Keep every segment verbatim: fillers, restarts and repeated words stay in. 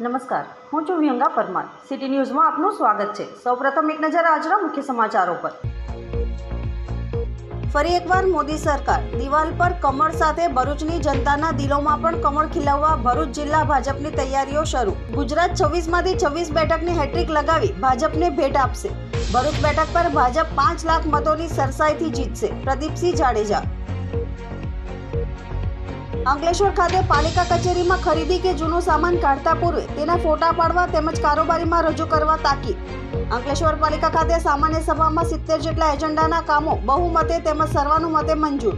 નમસ્કાર, હું છું વિહંગા પરમાર. સિટી ન્યૂઝમાં આપનું સ્વાગત છે. સૌપ્રથમ એક નજર આજના મુખ્ય સમાચારો પર. ફરી એકવાર મોદી સરકાર દિવાલ પર કમળ સાથે ભરૂચની જનતાના દિલોમાં પણ કમળ ખીલવવા ભરૂચ જિલ્લા ભાજપની તૈયારીઓ શરૂ. ગુજરાત છવ્વીસ માંથી છવ્વીસ બેઠકની હેટ્રિક લગાવી ભાજપને ભેટ આપશે. ભરૂચ બેઠક પર ભાજપ પાંચ લાખ મતોની સરસાઈથી જીતશે. પ્રદીપસિંહ જાડેજા. અંકલેશ્વર ખાતે પાલિકા કચેરીમાં ખરીદી કે જૂનો સામાન કાઢતા પૂર્વે તેના ફોટા પાડવા તેમજ કારોબારીમાં રજૂ કરવા તાકીદ. અંકલેશ્વર પાલિકા ખાતે સામાન્ય સભામાં સિત્તેર જેટલા એજન્ડાના કામો બહુમતે તેમજ સર્વાનુમતે મંજૂર.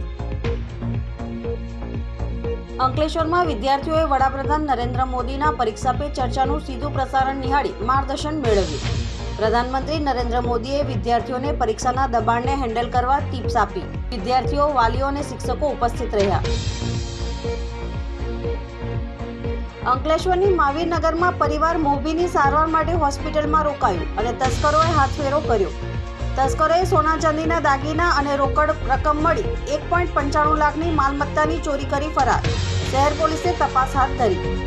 અંકલેશ્વરમાં વિદ્યાર્થીઓએ વડાપ્રધાન નરેન્દ્ર મોદીના પરીક્ષા પે ચર્ચાનું સીધું પ્રસારણ નિહાળી માર્ગદર્શન મેળવ્યું. પ્રધાનમંત્રી નરેન્દ્ર મોદીએ વિદ્યાર્થીઓને પરીક્ષાના દબાણને હેન્ડલ કરવા ટિપ્સ આપી. વિદ્યાર્થીઓ, વાલીઓ અને શિક્ષકો ઉપસ્થિત રહ્યા. અંકલેશ્વરની મહાવીરનગરમાં પરિવાર મોભીની સારવાર માટે હોસ્પિટલમાં રોકાયું અને તસ્કરોએ હાથફેરો કર્યો. તસ્કરોએ સોના ચાંદીના દાગીના અને રોકડ રકમ મળી એક પોઈન્ટ પંચાણું લાખની માલમત્તાની ચોરી કરી ફરાર. શહેર પોલીસે તપાસ હાથ ધરી.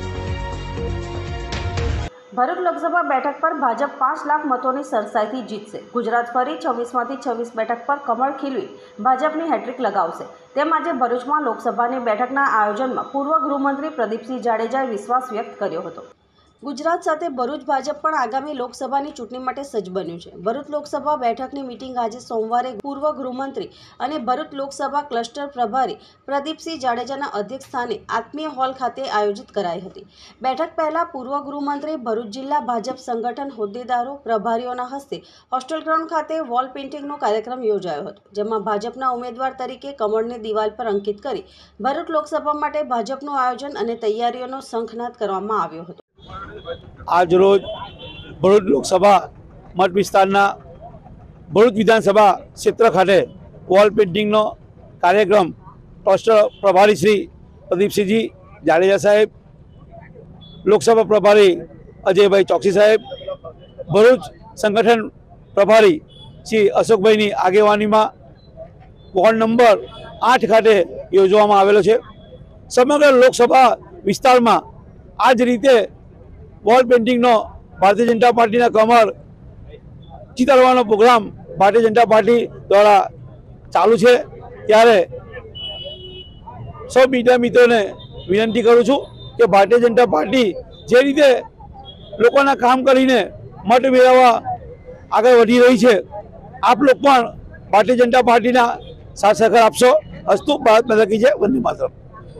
ભરૂચ લોકસભા બેઠક પર ભાજપ પાંચ લાખ મતોની સરસાઈથી જીતશે. ગુજરાત ફરી છવ્વીસમાંથી છવ્વીસ બેઠક પર કમળ ખીલવી ભાજપની હેટ્રિક લગાવશે. તેમ આજે ભરૂચમાં લોકસભાની બેઠકના આયોજનમાં પૂર્વ ગૃહમંત્રી પ્રદીપસિંહ જાડેજાએ વિશ્વાસ વ્યક્ત કર્યો હતો. ગુજરાત સાથે ભરૂચ ભાજપ પણ આગામી લોકસભાની ચૂંટણી માટે સજ્જ બન્યું છે. ભરૂચ લોકસભા બેઠકની મિટિંગ આજે સોમવારે પૂર્વ ગૃહમંત્રી અને ભરૂચ લોકસભા ક્લસ્ટર પ્રભારી પ્રદીપસિંહ જાડેજાના અધ્યક્ષસ્થાને આત્મીય હોલ ખાતે આયોજિત કરાઈ હતી. બેઠક પહેલા પૂર્વ ગૃહમંત્રી ભરૂચ જિલ્લા ભાજપ સંગઠન હોદ્દેદારો પ્રભારીઓના હસ્તે હોસ્ટેલ ગ્રાઉન્ડ ખાતે વોલ પેઇન્ટિંગનો કાર્યક્રમ યોજાયો હતો, જેમાં ભાજપના ઉમેદવાર તરીકે કમળને દિવાલ પર અંકિત કરી ભરૂચ લોકસભા માટે ભાજપનું આયોજન અને તૈયારીઓનો શંખનાદ કરવામાં આવ્યો હતો. આજ રોજ ભરૂચ લોકસભા મત વિસ્તારના ભરૂચ વિધાનસભા ક્ષેત્ર ખાતે વોલ પેઇન્ટિંગનો કાર્યક્રમ ક્લસ્ટર પ્રભારી શ્રી પ્રદીપસિંહજી જાડેજા સાહેબ, લોકસભા પ્રભારી અજયભાઈ ચોકસી સાહેબ, ભરૂચ સંગઠન પ્રભારી શ્રી અશોકભાઈની આગેવાનીમાં વોર્ડ નંબર આઠ ખાતે યોજવામાં આવેલો છે. સમગ્ર લોકસભા વિસ્તારમાં આ જ રીતે વોલ પેઇન્ટિંગનો ભારતીય જનતા પાર્ટીના કમળ ચિતારવાનો પ્રોગ્રામ ભારતીય જનતા પાર્ટી દ્વારા ચાલુ છે. ત્યારે સૌ મીડિયા મિત્રોને વિનંતી કરું છું કે ભારતીય જનતા પાર્ટી જે રીતે લોકોના કામ કરીને મત મેળવવા આગળ વધી રહી છે, આપ લોકો પણ ભારતીય જનતા પાર્ટીના સાથ સહકાર આપશો. અસ્તુ ભારત માતા કી જય. વંદે માતરમ.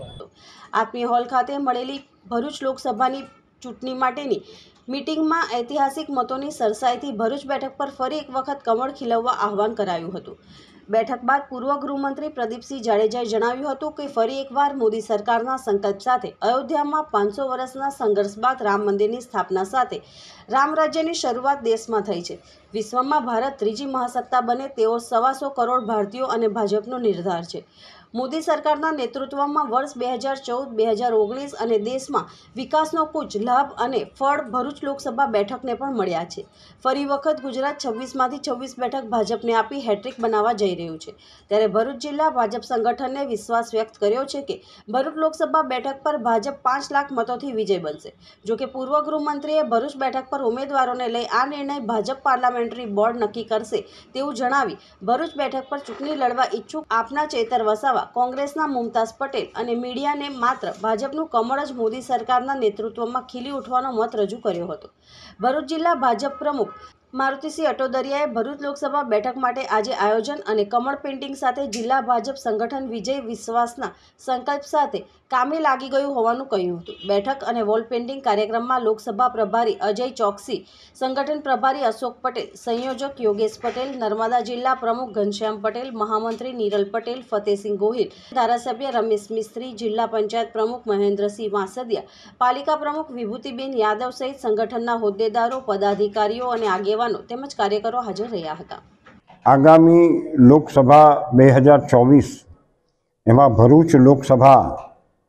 આત્મીય હોલ ખાતે મળેલી ભરૂચ લોકસભાની ચૂંટણી માટેની મીટિંગમાં ઐતિહાસિક મતોની સરસાઈથી ભરૂચ બેઠક પર ફરી એક વખત કમળ ખીલવવા આહવાન કરાયું હતું. બેઠક બાદ પૂર્વ ગૃહમંત્રી પ્રદીપસિંહ જાડેજાએ જણાવ્યું હતું કે ફરી એકવાર મોદી સરકારના સંકલ્પ સાથે અયોધ્યામાં પાંચસો વર્ષના સંઘર્ષ બાદ રામ મંદિરની સ્થાપના સાથે રામ રાજ્યની શરૂઆત દેશમાં થઈ છે. વિશ્વમાં ભારત ત્રીજી મહાસત્તા બને તેવો સવાસો કરોડ ભારતીયો અને ભાજપનો નિર્ધાર છે. મોદી સરકારના નેતૃત્વમાં વર્ષ બે હજાર ચૌદ બે હજાર ઓગણીસ અને દેશમાં વિકાસનો કૂચ લાભ અને ફળ ભરૂચ લોકસભા બેઠકને પણ મળ્યા છે. ફરી વખત ગુજરાત છવ્વીસમાંથી છવ્વીસ બેઠક ભાજપને આપી હેટ્રિક બનાવવા જઈ રહ્યું છે. ત્યારે ભરૂચ જિલ્લા ભાજપ સંગઠને વિશ્વાસ વ્યક્ત કર્યો છે કે ભરૂચ લોકસભા બેઠક પર ભાજપ પાંચ લાખ મતોથી વિજય બનશે. જોકે પૂર્વ ગૃહમંત્રીએ ભરૂચ બેઠક પર ઉમેદવારોને લઈ આ નિર્ણય ભાજપ પાર્લામેન્ટરી બોર્ડ નક્કી કરશે તેવું જણાવી ભરૂચ બેઠક પર ચૂંટણી લડવા ઈચ્છુક આપના ચેતર વસાવા, કોંગ્રેસના મુમતાઝ પટેલ અને મીડિયાને માત્ર ભાજપનું કમળ જ મોદી સરકારના નેતૃત્વમાં ખીલી ઉઠવાનો મત રજૂ કર્યો હતો. ભરૂચ જિલ્લા ભાજપ પ્રમુખ મારુતિસિંહ અટોદરિયાએ ભરૂચ લોકસભા બેઠક માટે આજે આયોજન અને કમળ પેઇન્ટિંગ સાથે જિલ્લા ભાજપ સંગઠન વિજય વિશ્વાસના સંકલ્પ સાથે કામે લાગી ગયું હોવાનું કહ્યું હતું. બેઠક અને વોલ પેઇન્ટિંગ કાર્યક્રમમાં લોકસભા પ્રભારી અજય ચોકસી, સંગઠન પ્રભારી અશોક પટેલ, સંયોજક યોગેશ પટેલ, નર્મદા જિલ્લા પ્રમુખ ઘનશ્યામ પટેલ, મહામંત્રી નિરલ પટેલ, ફતેહસિંહ ગોહિલ, ધારાસભ્ય રમેશ મિસ્ત્રી, જિલ્લા પંચાયત પ્રમુખ મહેન્દ્રસિંહ વાંસદિયા, પાલિકા પ્રમુખ વિભૂતિબેન યાદવ સહિત સંગઠનના હોદ્દેદારો, પદાધિકારીઓ અને આગેવાનો તેમજ કાર્યકરો હાજર રહ્યા હતા. આગામી લોકસભા બે હજાર ચોવીસ એમાં ભરૂચ લોકસભાના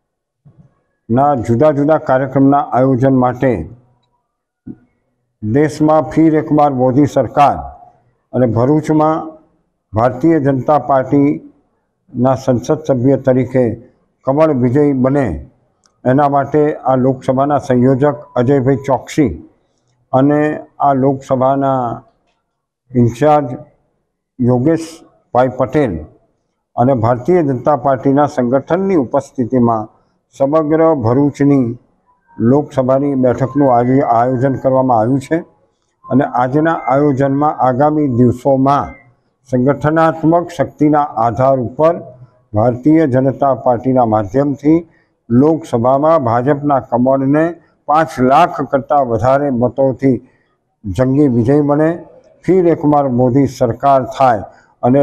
જુદા જુદા કાર્યક્રમના આયોજન માટે દેશમાં ફીર એકવાર મોદી સરકાર અને ભરૂચમાં ભારતીય જનતા પાર્ટીના સંસદ સભ્ય તરીકે કમળ વિજય બને એના માટે આ લોકસભાના સંયોજક અજયભાઈ ચોકસી અને આ લોકસભાના ઇન્ચાર્જ યોગેશભાઈ પટેલ અને ભારતીય જનતા પાર્ટીના સંગઠનની ઉપસ્થિતિમાં સમગ્ર ભરૂચની લોકસભાની બેઠકનું આજે આયોજન કરવામાં આવ્યું છે અને આજના આયોજનમાં આગામી દિવસોમાં સંગઠનાત્મક શક્તિના આધાર ઉપર ભારતીય જનતા પાર્ટીના માધ્યમથી લોકસભામાં ભાજપના કમળને પાંચ લાખ કરતાં વધારે મતોથી જંગી વિજય બને, ફિર એકવાર મોદી સરકાર થાય અને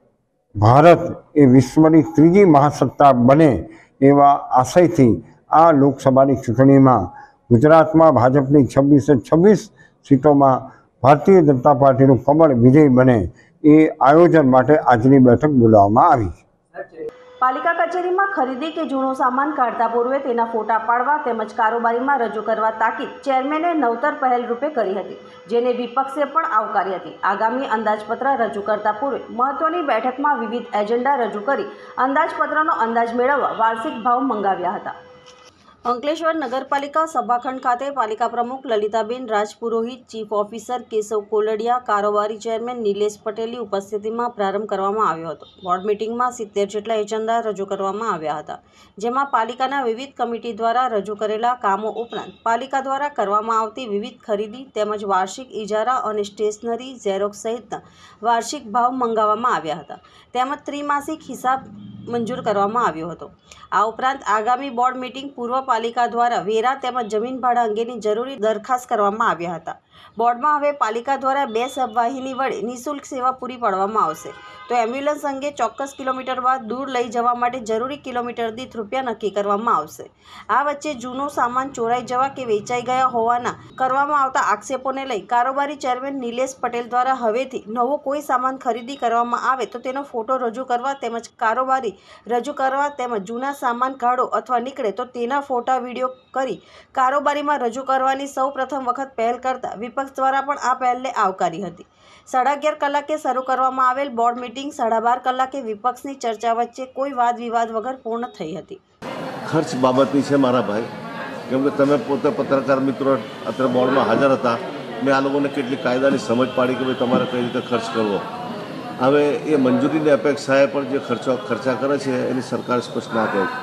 ભારત એ વિશ્વની ત્રીજી મહાસત્તા બને એવા આશયથી આ લોકસભાની ચૂંટણીમાં ગુજરાતમાં ભાજપની છવ્વીસે છવ્વીસ સીટોમાં ભારતીય જનતા પાર્ટીનું કમળ વિજય બને એ આયોજન માટે આજની બેઠક બોલાવવામાં આવી છે. પાલિકા કચેરીમાં ખરીદી કે જૂનો સામાન કાઢતા પૂર્વે તેના ફોટા પાડવા તેમજ કારોબારીમાં રજૂ કરવા તાકીદ ચેરમેને નવતર પહેલ રૂપે કરી હતી, જેને વિપક્ષે પણ આવકારી હતી. આગામી અંદાજપત્ર રજૂ કરતા પૂર્વે મહત્વની બેઠકમાં વિવિધ એજન્ડા રજૂ કરી અંદાજપત્રનો અંદાજ મેળવવા વાર્ષિક ભાવ મંગાવ્યા હતા. અંકલેશ્વર નગરપાલિકા સભાખંડ ખાતે પાલિકા પ્રમુખ લલિતાબેન રાજપુરોહિત, ચીફ ઓફિસર કેશવ કોલડિયા, કારોબારી ચેરમેન નિલેશ પટેલની ઉપસ્થિતિમાં પ્રારંભ કરવામાં આવ્યો હતો. બોર્ડ મિટિંગમાં સિત્તેર જેટલા એજન્ડા રજૂ કરવામાં આવ્યા હતા, જેમાં પાલિકાના વિવિધ કમિટી દ્વારા રજૂ કરેલા કામો ઉપરાંત પાલિકા દ્વારા કરવામાં આવતી વિવિધ ખરીદી તેમજ વાર્ષિક ઇજારા અને સ્ટેશનરી, ઝેરોક્સ સહિતના વાર્ષિક ભાવ મંગાવવામાં આવ્યા હતા, તેમજ ત્રિમાસિક હિસાબ મંજૂર કરવામાં આવ્યો હતો. આ ઉપરાંત આગામી બોર્ડ મિટિંગ પૂર્વ પાલિકા દ્વારા વેરા તેમજ જમીન ભાડા અંગેની જરૂરી દરખાસ્ત કરવામાં આવ્યા હતા. બોર્ડમાં હવે પાલિકા દ્વારા બે સબવાહિની વડે નિઃશુલ્ક સેવા પૂરી પાડવામાં આવશે, તો એમ્બ્યુલન્સ અંગે ચોક્કસ કિલોમીટર બાદ દૂર લઈ જવા માટે જરૂરી કિલોમીટર દીઠ રૂપિયા નક્કી કરવામાં આવશે. આ વચ્ચે જૂનો સામાન ચોરાઈ જવા કે વેચાઈ ગયા હોવાના કરવામાં આવતા આક્ષેપોને લઈ કારોબારી ચેરમેન નિલેશ પટેલ દ્વારા હવેથી નવો કોઈ સામાન ખરીદી કરવામાં આવે તો તેનો ફોટો રજૂ કરવા તેમજ કારોબારી રજૂ કરવા તેમજ જૂના સામાન કાઢો અથવા નીકળે તો તેના ફોટા વિડીયો કરી કારોબારીમાં રજૂ કરવાની સૌ પ્રથમ વખત પહેલ કરતા વિપક્ષ દ્વારા પણ આ પહેલને આવકારી હતી. સાડા અગિયાર કલાકે શરૂ કરવામાં આવેલ બોર્ડ મિટિંગ સાડા બાર કલાકે વિપક્ષની ચર્ચા વચ્ચે કોઈ વાદ વિવાદ વગર પૂર્ણ થઈ હતી. ખર્ચ બાબતની છે મારા ભાઈ, કેમ કે તમે પોતે પત્રકાર મિત્રો અત્યારે બોર્ડમાં હાજર હતા. મેં આ લોકોને કેટલી કાયદાની સમજ પાડી કે ભાઈ તમારે કઈ રીતે ખર્ચ કરવો. હવે એ મંજૂરીની અપેક્ષાએ પણ જે ખર્ચો ખર્ચા કરે છે એની સરકાર સ્પષ્ટ ના કહે,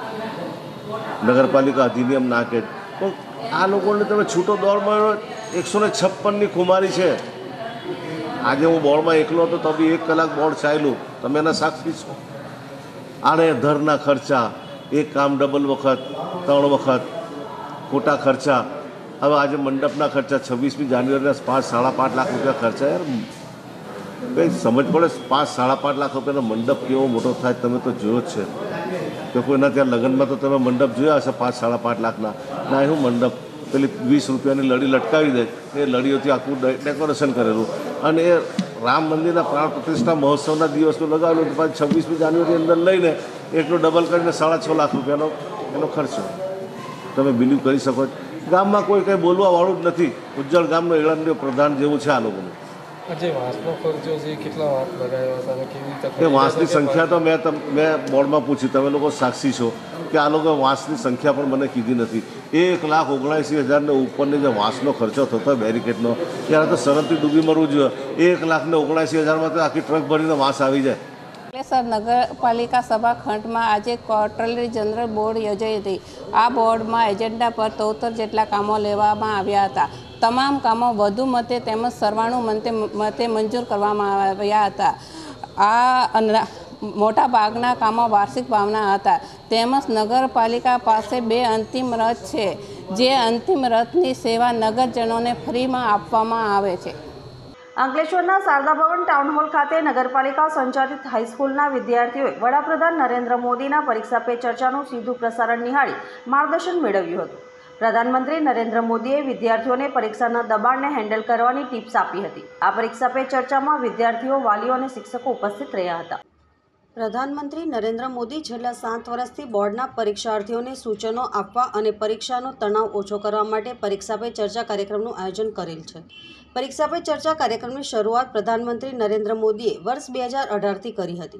નગરપાલિકા અધિનિયમ ના કહે, પણ આ લોકોને તમે છૂટો દોડ મળ્યો. એકસો ને છપ્પનની ખુમારી છે. આજે હું બોર્ડમાં એકલો હતો તો બી એક કલાક બોર્ડ ચાલ્યું, તમે એના સાક્ષી છો. આને ધરના ખર્ચા, એક કામ ડબલ વખત, ત્રણ વખત ખોટા ખર્ચા. હવે આજે મંડપના ખર્ચા છવ્વીસમી જાન્યુઆરીના પાંચ સાડા પાંચ લાખ રૂપિયા ખર્ચા. યાર કંઈ સમજ પડે, પાંચ સાડા પાંચ લાખ રૂપિયાનો મંડપ કેવો મોટો થાય તમે તો જોયો જ છે. કે કોઈના ત્યાં લગ્નમાં તો તમે મંડપ જોયા હશે પાંચ સાડા પાંચ લાખના. ના એવું મંડપ પેલી વીસ રૂપિયાની લડી લટકાવી દે, એ લડીઓથી આખું ડેકોરેશન કરેલું અને એ રામ મંદિરના પ્રાણ પ્રતિષ્ઠા મહોત્સવના દિવસનું લગાવેલું તો પાછું છવ્વીસમી જાન્યુઆરી અંદર લઈને એટલું ડબલ કરીને સાડા છ લાખ રૂપિયાનો એનો ખર્ચો. તમે બિલીવ કરી શકો. ગામમાં કોઈ કંઈ બોલવાવાળું જ નથી. ઉજ્જળ ગામનો એળંડિયો પ્રધાન જેવું છે આ લોકોનું. એ વાંસની સંખ્યા તો મેં મેં બોર્ડમાં પૂછી, તમે લોકો સાક્ષી છો કે આ લોકો વાંસની સંખ્યા પણ મને કીધી નથી. એક લાખ ઓગણસી હજારને ઉપરની જે વાંસનો ખર્ચો થતો હોય બેરિકેડનો, ત્યારે તો સરહદથી ડૂબી મરવું જોઈએ. એક લાખ ને ઓગણસી હજારમાં તો આખી ટ્રક ભરીને વાંસ આવી જાય. અંકલેશ્વર નગરપાલિકા સભાખંડમાં આજે ક્વાર્ટરલી જનરલ બોર્ડ યોજાઈ હતી. આ બોર્ડમાં એજન્ડા પર તોતેર જેટલા કામો લેવામાં આવ્યા હતા. તમામ કામો વધુ મતે તેમજ સરવાણું મતે મતે મંજૂર કરવામાં આવ્યા હતા. આ મોટા ભાગના કામો વાર્ષિક ભાવના હતા. તેમજ નગરપાલિકા પાસે બે અંતિમ રથ છે, જે અંતિમ રથની સેવા નગરજનોને ફ્રીમાં આપવામાં આવે છે. અંકલેશ્વરના શારદા ભવન ટાઉન હોલ ખાતે નગરપાલિકા સંચાલિત હાઈસ્કૂલના વિદ્યાર્થીઓએ વડાપ્રધાન નરેન્દ્ર મોદીના પરીક્ષા પે ચર્ચાનું સીધું પ્રસારણ નિહાળી માર્ગદર્શન મેળવ્યું હતું. પ્રધાનમંત્રી નરેન્દ્ર મોદીએ વિદ્યાર્થીઓને પરીક્ષાના દબાણને હેન્ડલ કરવાની ટિપ્સ આપી હતી. આ પરીક્ષા પે ચર્ચામાં વિદ્યાર્થીઓ, વાલીઓ અને શિક્ષકો ઉપસ્થિત રહ્યા હતા. પ્રધાનમંત્રી નરેન્દ્ર મોદી છેલ્લા સાત વર્ષથી બોર્ડના પરીક્ષાર્થીઓને સૂચનો આપવા અને પરીક્ષાનો તણાવ ઓછો કરવા માટે પરીક્ષા પે ચર્ચા કાર્યક્રમનું આયોજન કરેલ છે. પરીક્ષા પે ચર્ચા કાર્યક્રમની શરૂઆત પ્રધાનમંત્રી નરેન્દ્ર મોદીએ વર્ષ બે હજાર અઢારથી કરી હતી.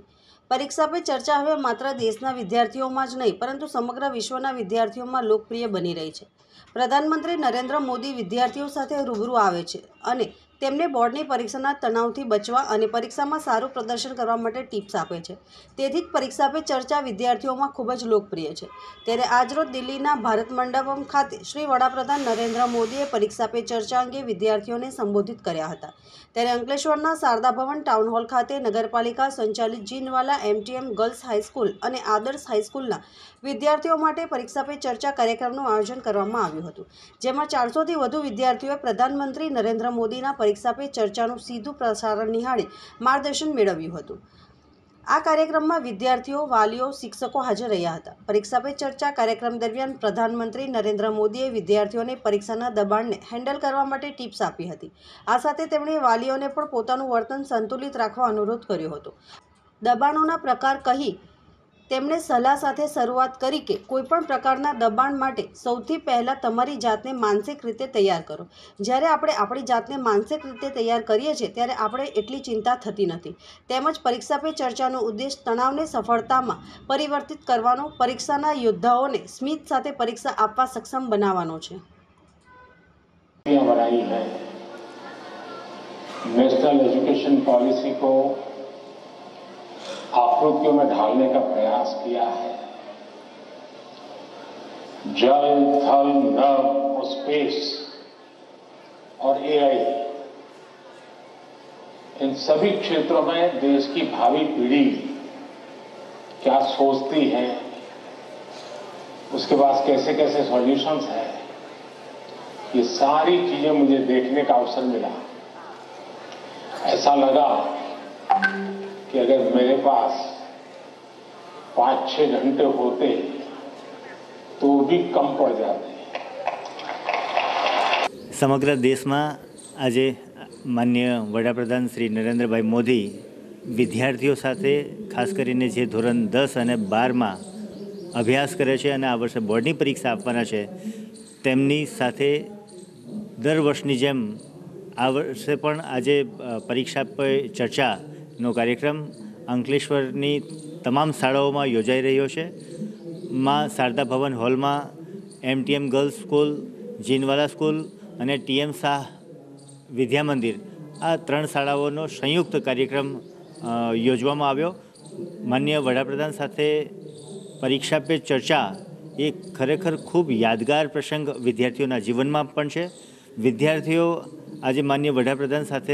પરીક્ષા પે ચર્ચા હવે માત્ર દેશના વિદ્યાર્થીઓમાં જ નહીં પરંતુ સમગ્ર વિશ્વના વિદ્યાર્થીઓમાં લોકપ્રિય બની રહી છે. પ્રધાનમંત્રી નરેન્દ્ર મોદી વિદ્યાર્થીઓ સાથે રૂબરૂ આવે છે અને તેમને બોર્ડની પરીક્ષાના તણાવથી બચવા અને પરીક્ષામાં સારું પ્રદર્શન કરવા માટે ટિપ્સ આપે છે. તેથી જ પરીક્ષા પે ચર્ચા વિદ્યાર્થીઓમાં ખૂબ જ લોકપ્રિય છે. ત્યારે આજરોજ દિલ્હીના ભારત મંડપમ ખાતે શ્રી વડાપ્રધાન નરેન્દ્ર મોદીએ પરીક્ષા પે ચર્ચા અંગે વિદ્યાર્થીઓને સંબોધિત કર્યા હતા. ત્યારે અંકલેશ્વરના શારદા ભવન ટાઉન હોલ ખાતે નગરપાલિકા સંચાલિત જીનવાલા એમટીએમ ગર્લ્સ હાઈસ્કૂલ અને આદર્શ હાઈસ્કૂલના વિદ્યાર્થીઓ માટે પરીક્ષા પે ચર્ચા કાર્યક્રમનું આયોજન કરવામાં આવ્યું હતું, જેમાં ચારસોથી વધુ વિદ્યાર્થીઓએ પ્રધાનમંત્રી નરેન્દ્ર મોદીના પરીક્ષા પે ચર્ચાનું સીધું પ્રસારણ નિહાળી માર્ગદર્શન મેળવ્યું હતું. આ કાર્યક્રમમાં વિદ્યાર્થીઓ, વાલીઓ, શિક્ષકો હાજર રહ્યા હતા. પરીક્ષા પે ચર્ચા કાર્યક્રમ દરમિયાન પ્રધાનમંત્રી નરેન્દ્ર મોદીએ વિદ્યાર્થીઓને પરીક્ષાના દબાણને હેન્ડલ કરવા માટે ટિપ્સ આપી હતી. આ સાથે તેમણે વાલીઓને પણ પોતાનું વર્તન સંતુલિત રાખવા અનુરોધ કર્યો હતો. દબાણોના પ્રકાર કહી તેમણે સલાહ સાથે શરૂઆત કરી કે કોઈપણ પ્રકારના દબાણ માટે સૌથી પહેલાં તમારી જાતને માનસિક રીતે તૈયાર કરો. જ્યારે આપણે આપણી જાતને માનસિક રીતે તૈયાર કરીએ છીએ ત્યારે આપણે એટલી ચિંતા થતી નથી. તેમજ પરીક્ષા પે ચર્ચાનો ઉદ્દેશ તણાવને સફળતામાં પરિવર્તિત કરવાનો, પરીક્ષાના યોદ્ધાઓને સ્મિત સાથે પરીક્ષા આપવા સક્ષમ બનાવવાનો છે. नेशनल एजुकेशन पॉलिसी को आकृतियों में ढालने का प्रयास किया है. जल, थल, नभ और स्पेस और एआई, इन सभी क्षेत्रों में देश की भावी पीढ़ी क्या सोचती है, उसके पास कैसे कैसे सॉल्यूशंस है, ये सारी चीजें मुझे देखने का अवसर मिला. ऐसा लगा कि अगर मेरे पास पाँच छः घंटे होते तो भी कम पड़ जाते. સમગ્ર દેશમાં આજે માનનીય વડાપ્રધાન શ્રી નરેન્દ્રભાઈ મોદી વિદ્યાર્થીઓ સાથે ખાસ કરીને જે ધોરણ દસ અને બારમાં અભ્યાસ કરે છે અને આ વર્ષે બોર્ડની પરીક્ષા આપવાના છે તેમની સાથે દર વર્ષની જેમ આ વર્ષે પણ આજે પરીક્ષા પે ચર્ચાનો કાર્યક્રમ અંકલેશ્વરની તમામ શાળાઓમાં યોજાઈ રહ્યો છે. માં શારદા ભવન હોલમાં MTM girls school, Jinwala school અને ટીએમ શાહ વિદ્યા મંદિર આ ત્રણ શાળાઓનો સંયુક્ત કાર્યક્રમ યોજવામાં આવ્યો. માનનીય વડાપ્રધાન સાથે પરીક્ષા પે ચર્ચા એ ખરેખર ખૂબ યાદગાર પ્રસંગ વિદ્યાર્થીઓના જીવનમાં પણ છે. વિદ્યાર્થીઓ આજે માનનીય વડાપ્રધાન સાથે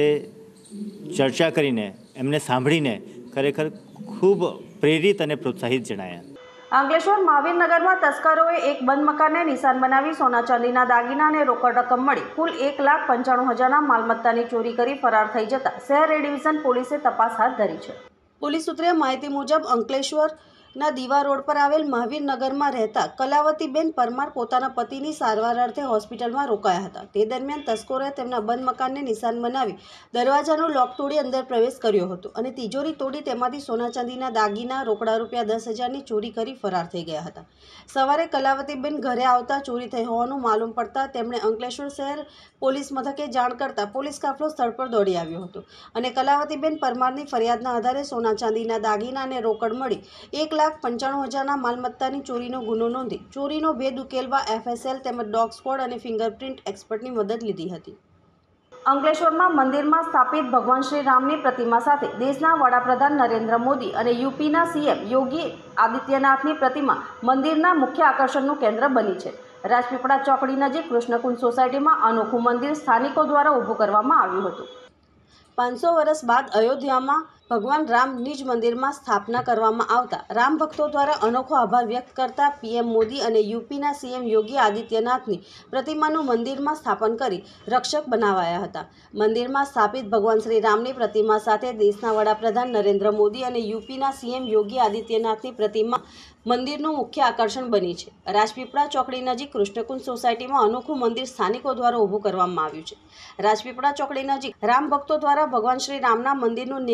ચર્ચા કરીને એમને સાંભળીને ખરેખર ખૂબ પ્રેરિત અને પ્રોત્સાહિત જણાયા. અંકલેશ્વર મહાવીરનગરમાં તસ્કરોએ એક બંધ મકાનને નિશાન બનાવી સોના ચાંદીના દાગીના અને રોકડ રકમ મળી કુલ એક લાખ પંચાણું હજારના માલમત્તાની ચોરી કરી ફરાર થઈ જતા શહેર એ ડિવિઝન પોલીસે તપાસ હાથ ધરી છે. પોલીસ સૂત્રે માહિતી મુજબ અંકલેશ્વરના દીવા રોડ પર આવેલ મહાવીરનગરમાં રહેતા કલાવતીબેન પરમાર પોતાના પતિની સારવાર અર્થે હોસ્પિટલમાં રોકાયા હતા. તે દરમિયાન તસ્કરોએ તેમના બંધ મકાનને નિશાન બનાવી દરવાજાનું લોક તોડી અંદર પ્રવેશ કર્યો હતો અને તિજોરી તોડી તેમાંથી સોના ચાંદીના દાગીના, રોકડા રૂપિયા દસ હજારની ચોરી કરી ફરાર થઈ ગયા હતા. સવારે કલાવતીબેન ઘરે આવતા ચોરી થઈ હોવાનું માલુમ પડતા તેમણે અંકલેશ્વર શહેર પોલીસ મથકે જાણ કરતા પોલીસ કાફલો સ્થળ પર દોડી આવ્યો હતો અને કલાવતીબેન પરમારની ફરિયાદના આધારે સોના ચાંદીના દાગીના અને રોકડ મળી એક લાખ પંચાણું હજારના માલમત્તાની ચોરીનો ગુનો નોંધી ચોરીનો ભેદ ઉકેલવા એફએસએલ તેમજ ડોગ સ્ક્વોડ અને ફિંગરપ્રિન્ટ એક્સપર્ટની મદદ લીધી હતી. અંકલેશ્વરમાં મંદિરમાં સ્થાપિત ભગવાન શ્રી રામની પ્રતિમા સાથે દેશના વડાપ્રધાન નરેન્દ્ર મોદી અને યુપીના સીએમ યોગી આદિત્યનાથની પ્રતિમા મંદિરના મુખ્ય આકર્ષણનું કેન્દ્ર બની છે. રાજપીપળા ચોકડી નજીક કૃષ્ણકુંજ સોસાયટીમાં અનોખું મંદિર સ્થાનિકો દ્વારા ઊભું કરવામાં આવ્યું હતું. પાંચસો વર્ષ બાદ અયોધ્યામાં ભગવાન રામ નિજ મંદિરમાં સ્થાપના કરવામાં આવતા રામ ભક્તો દ્વારા અનોખો આભાર વ્યક્ત કરતા પીએમ મોદી અને યુપીના સીએમ યોગી આદિત્યનાથની પ્રતિમાનું મંદિરમાં સ્થાપન કરી રક્ષક બનાવાયા હતા. મંદિરમાં સ્થાપિત ભગવાન શ્રી રામની પ્રતિમા સાથે દેશના વડાપ્રધાન નરેન્દ્ર મોદી અને યુપીના સીએમ યોગી આદિત્યનાથની પ્રતિમા મંદિરનું મુખ્ય આકર્ષણ બની છે. રાજપીપળા ચોકડી નજીક કૃષ્ણકુંજ સોસાયટીમાં અનોખું મંદિર સ્થાનિકો દ્વારા ઊભું કરવામાં આવ્યું છે. રાજપીપળા ચોકડી નજીક રામ ભક્તો દ્વારા ભગવાન શ્રી રામના મંદિરનું નિર્માણ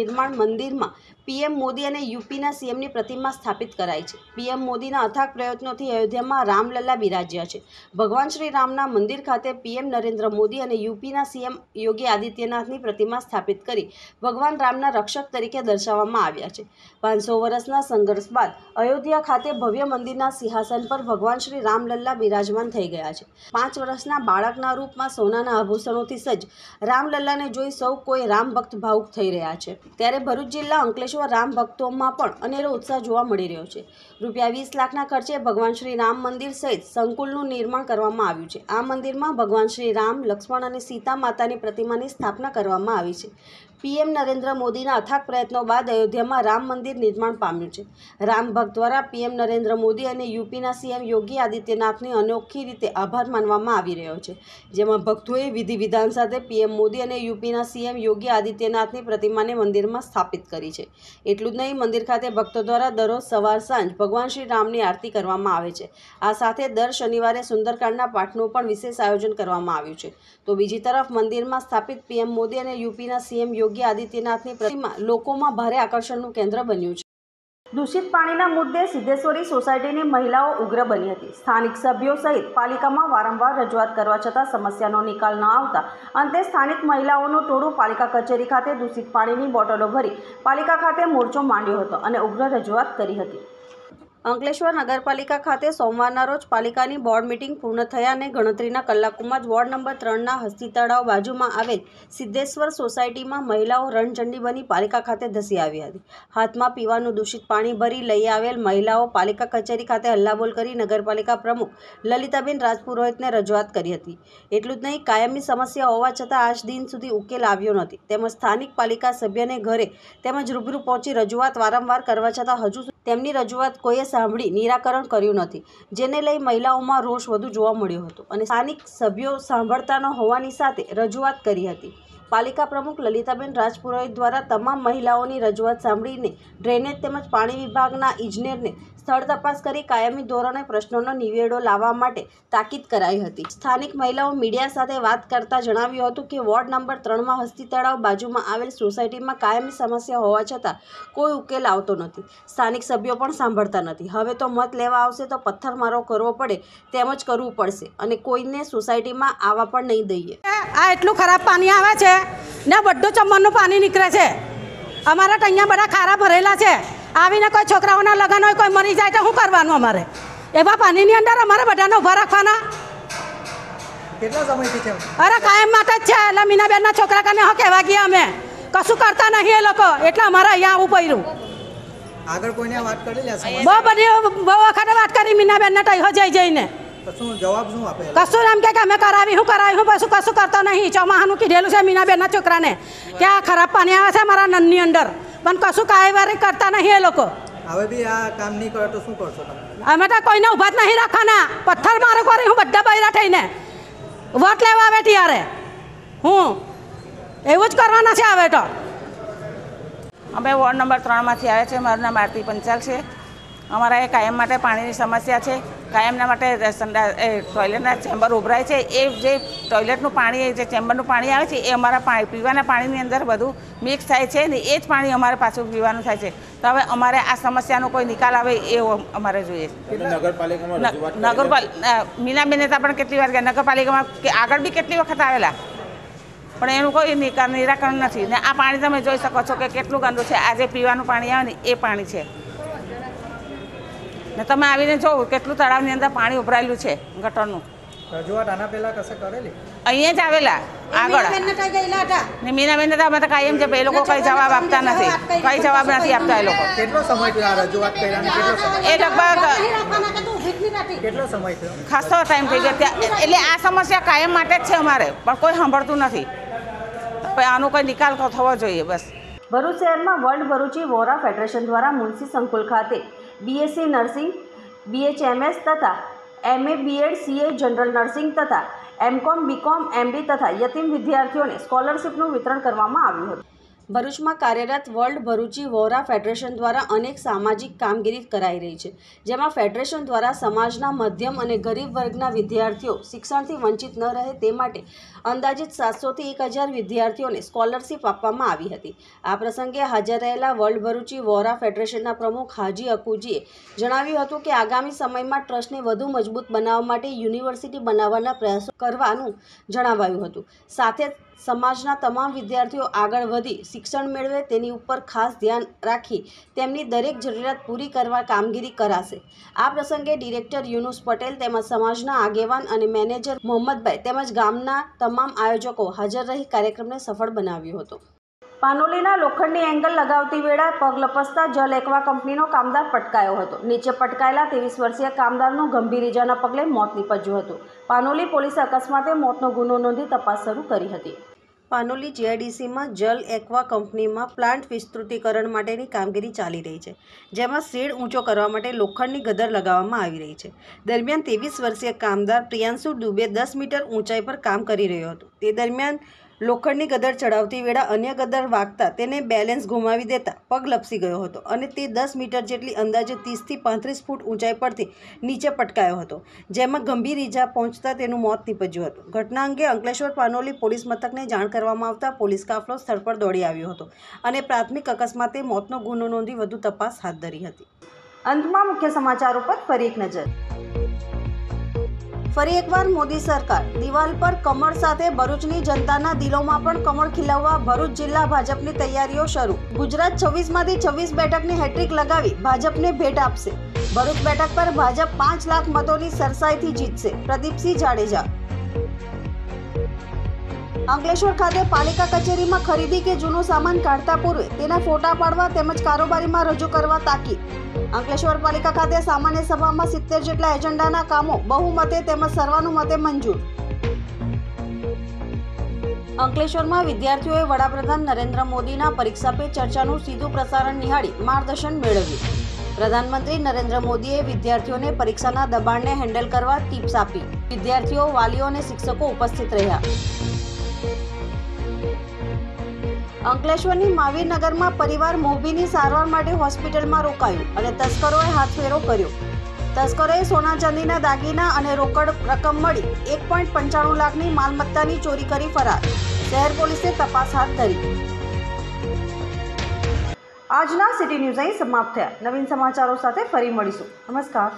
મંદિરમાં પીએમ મોદી અને યુપીના સીએમની પ્રતિમા સ્થાપિત કરાઈ છે. પીએમ મોદીના અથાગ પ્રયત્નોથી અયોધ્યામાં રામલલ્લા બિરાજ્યા છે. ભગવાન શ્રી રામના મંદિર ખાતે પીએમ નરેન્દ્ર મોદી અને યુપીના સીએમ યોગી આદિત્યનાથની પ્રતિમા સ્થાપિત કરી ભગવાન રામના રક્ષક તરીકે દર્શાવવામાં આવ્યા છે. પાંચસો વર્ષના સંઘર્ષ બાદ અયોધ્યા ખાતે ભવ્ય મંદિરના સિંહાસન પર ભગવાન શ્રી રામલલ્લા બિરાજમાન થઈ ગયા છે. પાંચ વર્ષના બાળકના રૂપમાં સોનાના આભૂષણોથી સજ્જ રામલલ્લાને જોઈ સૌ કોઈ રામ ભક્ત ભાવુક થઈ રહ્યા છે. ત્યારે ભરૂચ જિલ્લા અંકલેશ્વર રામ ભક્તોમાં પણ અનેરો ઉત્સાહ જોવા મળી રહ્યો છે. રૂપિયા વીસ લાખના ખર્ચે ભગવાન શ્રી રામ મંદિર સહિત સંકુલનું નિર્માણ કરવામાં આવ્યું છે. આ મંદિરમાં ભગવાન શ્રી રામ, લક્ષ્મણ અને સીતા માતાની પ્રતિમાની સ્થાપના કરવામાં આવી છે. પીએમ નરેન્દ્ર મોદીના અથાગ પ્રયત્નો બાદ અયોધ્યામાં રામ મંદિર નિર્માણ પામ્યું છે. રામ ભક્ત દ્વારા પીએમ નરેન્દ્ર મોદી અને યુપીના સીએમ યોગી આદિત્યનાથની અનોખી રીતે આભાર માનવામાં આવી રહ્યો છે. જેમાં ભક્તોએ વિધિ વિધાન સાથે પીએમ મોદી અને યુપીના સીએમ યોગી આદિત્યનાથની પ્રતિમાને મંદિરમાં સ્થાપિત કરી છે. એટલું જ નહીં, મંદિર ખાતે ભક્તો દ્વારા દરરોજ સવાર સાંજ ભગવાન શ્રી રામની આરતી કરવામાં આવે છે. આ સાથે દર શનિવારે સુંદરકાંડના પાઠનું પણ વિશેષ આયોજન કરવામાં આવ્યું છે. તો બીજી તરફ મંદિરમાં સ્થાપિત પીએમ મોદી અને યુપીના સીએમ યોગી આદિત્યનાથની પ્રતિમા લોકોમાં ભારે આકર્ષણનું કેન્દ્ર બન્યું છે. દૂષિત પાણીના મુદ્દે સિદ્ધેશ્વરી સોસાયટીની મહિલાઓ ઉગ્ર બની હતી. સ્થાનિક સભ્યો સહિત પાલિકામાં વારંવાર રજૂઆત કરવા છતાં સમસ્યાનો નિકાલ ન આવતા અંતે સ્થાનિક મહિલાઓનું ટોળું પાલિકા કચેરી ખાતે દૂષિત પાણીની બોટલો ભરી પાલિકા ખાતે મોરચો માંડ્યો હતો અને ઉગ્ર રજૂઆત કરી હતી. અંકલેશ્વર નગરપાલિકા ખાતે સોમવારના રોજ પાલિકાની બોર્ડ મીટિંગ પૂર્ણ થયા અને ગણતરીના કલાકોમાં જ વોર્ડ નંબર ત્રણના હસ્તી તળાવ બાજુમાં આવેલ સિદ્ધેશ્વર સોસાયટીમાં મહિલાઓ રણચંડી બની પાલિકા ખાતે ધસી આવી હતી. હાથમાં પીવાનું દૂષિત પાણી ભરી લઈ આવેલ મહિલાઓ પાલિકા કચેરી ખાતે હલ્લાબોલ કરી નગરપાલિકા પ્રમુખ લલિતાબેન રાજપુરોહિતને રજૂઆત કરી હતી. એટલું જ નહીં, કાયમી સમસ્યા હોવા છતાં આજ દિન સુધી ઉકેલ આવ્યો નથી. તેમજ સ્થાનિક પાલિકા સભ્યને ઘરે તેમજ રૂબરૂ પહોંચી રજૂઆત વારંવાર કરવા છતાં હજુ તેમની રજૂઆત કોઈએ સાંભળી નિરાકરણ કર્યું નથી. જેને લઈ મહિલાઓમાં રોષ વધુ જોવા મળ્યો હતો અને સ્થાનિક સભ્યો સાંભળતા ન હોવાની સાથે રજૂઆત કરી હતી. પાલિકા પ્રમુખ લલિતાબેન રાજપુરોહિત દ્વારા તમામ મહિલાઓની રજૂઆત સાંભળીને ડ્રેનેજ તેમજ પાણી વિભાગના ઇજનેરને સ્થળ તપાસ કરી કાયમી ધોરણે પ્રશ્નોનો નિવેડો લાવવા માટે તાકીદ કરાઈ હતી. સ્થાનિક મહિલાઓ મીડિયા સાથે વાત કરતા જણાવ્યું હતું કે વોર્ડ નંબર ત્રણમાં હસ્તી તળાવ બાજુમાં આવેલ સોસાયટીમાં કાયમી સમસ્યા હોવા છતાં કોઈ ઉકેલ આવતો નથી. સ્થાનિક સભ્યો પણ સાંભળતા નથી. હવે તો મત લેવા આવશે તો પથ્થરમારો કરવો પડે તેમ જ કરવું પડશે અને કોઈને સોસાયટીમાં આવવા પણ નહીં દઈએ. આ એટલું ખરાબ પાણી આવે છે ને બધું ચમનનું પાણી નીકળે છે. અમારા અહીંયા બધા ખારા ભરેલા છે. આવીને કોઈ છોકરાઓના લગ્ન હોય, કોઈ મરી જાય તો શું કરવાનું? અમારે એવા પાણીની અંદર અમારે બધાને ઊભા રાખવાના. કેટલા સમયથી છે? અરે કાયમ માટે જ છે. એટલે મીનાબેનના છોકરા કને હો કહેવા ગયા અમે, કશું કરતા નહીં એ લોકો, એટલે અમારે અહીંયા આવવું પડ્યું. આગળ કોઈને વાત કરી લે? બહુ બધી બહુ વખતે વાત કરી મીનાબેનને તો જઈ જઈને શું જવાબ શું આપે? કશું એમ કે અમે કરાવી શું કરાવી હું પછી કશું કરતો નહીં. ચોમાહાનું કીધેલું છે મીનાબેનના છોકરાને કે આ ખરાબ પાણી આવે છે મારા નનની અંદર, પણ કશું કાયવારી કરતા નહીં એ લોકો. હવે બી આ કામ નહીં કરે તો શું કરશો તમે? અમે તો કોઈને ઊભા જ નહીં રાખવાના. પથ્થર મારો કરી હું બધા બૈરા થઈને વોટ લેવા આવે ત્યારે હું એવું જ કરવાના છે. હવે તો અમે વોર્ડ નંબર ત્રણમાંથી આવ્યા છે. મારું નામ આરતી પંચાલ છે. અમારા એ કાયમ માટે પાણીની સમસ્યા છે. કાયમના માટે ટોયલેટના ચેમ્બર ઉભરાય છે. એ જે ટોયલેટનું પાણી, જે ચેમ્બરનું પાણી આવે છે એ અમારા પાણી પીવાના પાણીની અંદર બધું મિક્સ થાય છે ને એ જ પાણી અમારે પાછું પીવાનું થાય છે. તો હવે અમારે આ સમસ્યાનો કોઈ નિકાલ આવે એ અમારે જોઈએ. નગરપાલિકા મીનાબેને તો પણ કેટલી વાર ગયા, નગરપાલિકામાં આગળ બી કેટલી વખત આવેલા, પણ એનું કોઈ નિકાલ નિરાકરણ નથી. ને આ પાણી તમે જોઈ શકો છો કે કેટલું ગંદુ છે. આ જે પીવાનું પાણી આવે ને એ પાણી છે. ને તમે આવીને જોવો કેટલું તળાવની અંદર પાણી ઉભરાયેલું છે ગટરનું. રજૂઆત આના પહેલા કશે કરેલી? અહીંયા જ આવેલા આગળ ને મીનાબેન અમે તો કાયમ છે. એ લોકો કઈ જવાબ આપતા નથી, કઈ જવાબ નથી આપતા એ લોકો. કેટલો સમય થયો આ રજૂઆત કર્યા? એ લગભગ કેટલો સમય થયો? ખાસો ટાઈમ થઈ ગયો. એટલે આ સમસ્યા કાયમ માટે જ છે અમારે, પણ કોઈ સાંભળતું નથી. આનો કોઈ નિકાલ થવો જોઈએ બસ. ભરૂચ શહેરમાં વર્લ્ડ ભરૂચી વોરા ફેડરેશન દ્વારા મુનસી સંકુલ ખાતે બીએસસી નર્સિંગ, બીએચએમએસ તથા MA, BEd, CA, general nursing તથા એમકોમ, બીકોમ, એમડી તથા યતીમ વિદ્યાર્થીઓને સ્કોલરશીપનું વિતરણ કરવામાં આવ્યું હતું. ભરૂચમાં કાર્યરત વર્લ્ડ ભરૂચી વોરા ફેડરેશન દ્વારા અનેક સામાજિક કામગીરી કરાઈ રહી છે, જેમાં ફેડરેશન દ્વારા સમાજના મધ્યમ અને ગરીબ વર્ગના વિદ્યાર્થીઓ શિક્ષણથી વંચિત ન રહે તે માટે અંદાજિત સાતસોથી એક હજાર વિદ્યાર્થીઓને સ્કોલરશીપ આપવામાં આવી હતી. આ પ્રસંગે હાજર રહેલા વર્લ્ડ ભરૂચી વોરા ફેડરેશનના પ્રમુખ હાજી અકુજીએ જણાવ્યું હતું કે આગામી સમયમાં ટ્રસ્ટને વધુ મજબૂત બનાવવા માટે યુનિવર્સિટી બનાવવાના પ્રયાસો કરવાનું જણાવાયું હતું. સાથે સમાજના તમામ વિદ્યાર્થીઓ આગળ વધી શિક્ષણ મેળવે તેની ઉપર ખાસ ધ્યાન રાખી તેમની દરેક જરૂરિયાત પૂરી કરવા કામગીરી કરાશે. આ પ્રસંગે ડિરેક્ટર યુનુસ પટેલ તેમજ સમાજના આગેવાન અને મેનેજર મોહમ્મદભાઈ તેમજ ગામના તમામ આયોજકો હાજર રહી કાર્યક્રમને સફળ બનાવ્યો હતો. પાનોલીના લોખંડની એંગલ લગાવતી વેળા પગ લપસતા જલ એકવા કંપનીનો કામદાર પટકાયો હતો. નીચે પટકાયેલા ત્રેવીસ વર્ષીય કામદારનું ગંભીર ઇજાના પગલે મોત નીપજ્યું હતું. પાનોલી પોલીસે અકસ્માતે મોતનો ગુનો નોંધી તપાસ શરૂ કરી હતી. પાનોલી જીઆઈડીસીમાં જલ એકવા કંપનીમાં પ્લાન્ટ વિસ્તૃતિકરણ માટેની કામગીરી ચાલી રહી છે, જેમાં શેડ ઊંચો કરવા માટે લોખંડની ગદર લગાવવામાં આવી રહી છે. દરમિયાન ત્રેવીસ વર્ષીય કામદાર પ્રિયાંશુ દુબે દસ મીટર ઊંચાઈ પર કામ કરી રહ્યો હતો. તે દરમિયાન લોખંડની ગદર ચડાવતી વેળા અન્ય ગદર વાગતા તેને બેલેન્સ ગુમાવી દેતા પગ લપસી ગયો હતો અને તે દસ મીટર જેટલી અંદાજે ત્રીસથી પાંત્રીસ ફૂટ ઊંચાઈ પરથી નીચે પટકાયો હતો, જેમાં ગંભીર ઈજા પહોંચતા તેનું મોત નીપજ્યું હતું. ઘટના અંગે અંકલેશ્વર પાનોલી પોલીસ મથકને જાણ કરવામાં આવતા પોલીસ કાફલો સ્થળ પર દોડી આવ્યો હતો અને પ્રાથમિક અકસ્માતે મોતનો ગુનો નોંધી વધુ તપાસ હાથ ધરી હતી. અંતમાં મુખ્ય સમાચારો પર ફરી એક નજર. ફરી એકવાર મોદી સરકાર દિવાલ પર કમળ સાથે ભરૂચની જનતાના દિલોમાં પણ કમળ ખીલવવા ભરૂચ જિલ્લા ભાજપની તૈયારીઓ શરૂ. ગુજરાત છવ્વીસમાંથી છવ્વીસ બેઠકની હેટ્રિક લગાવી ભાજપને ભેટ આપશે. ભરૂચ બેઠક પર ભાજપ પાંચ લાખ મતોની સરસાઈથી જીતશે. પ્રદીપસિંહ જાડેજા. અંકલેશ્વર ખાતે પાલિકા કચેરીમાં ખરીદી કે જૂનો સામાન કાઢતા પૂર્વે તેના ફોટા પાડવા તેમજ કારોબારીમાં રજૂ કરવા તાકીદ. અંકલેશ્વર પાલિકા ખાતે સામાન્ય સભામાં સિત્તેર જેટલા એજન્ડાના કામો બહુમતે તેમજ સર્વાનુમતે મંજૂર. અંકલેશ્વરમાં વિદ્યાર્થીઓએ વડાપ્રધાન નરેન્દ્ર મોદીના પરીક્ષા પે ચર્ચાનું સીધું પ્રસારણ નિહાળી માર્ગદર્શન મેળવ્યું. પ્રધાનમંત્રી નરેન્દ્ર મોદીએ વિદ્યાર્થીઓને પરીક્ષાના દબાણને હેન્ડલ કરવા ટિપ્સ આપી. વિદ્યાર્થીઓ, વાલીઓ અને શિક્ષકો ઉપસ્થિત રહ્યા. અંકલેશ્વરની મહાવીરનગરમાં પરિવાર મોભીની સારવાર માટે હોસ્પિટલમાં રોકાયું અને તસ્કરોએ હાથફેરો કર્યો. તસ્કરોએ સોના ચાંદીના દાગીના અને રોકડ રકમ મળી એક પોઈન્ટ પંચાણું લાખની માલમત્તાની ચોરી કરી ફરાર. શહેર પોલીસે તપાસ હાથ ધરી. આજના સિટી ન્યૂઝ અહીં સમાપ્ત થયા. નવીન સમાચારો સાથે ફરી મળીશું. નમસ્કાર.